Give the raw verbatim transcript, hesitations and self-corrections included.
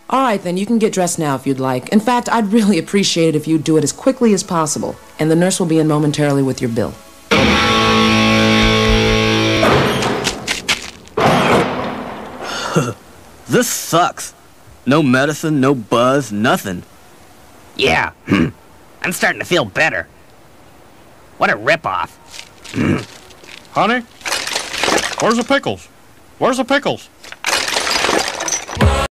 All right, then, you can get dressed now if you'd like. In fact, I'd really appreciate it if you'd do it as quickly as possible. And the nurse will be in momentarily with your bill. This sucks. No medicine, no buzz, nothing. Yeah, I'm starting to feel better. What a ripoff. Honey, where's the pickles? Where's the pickles?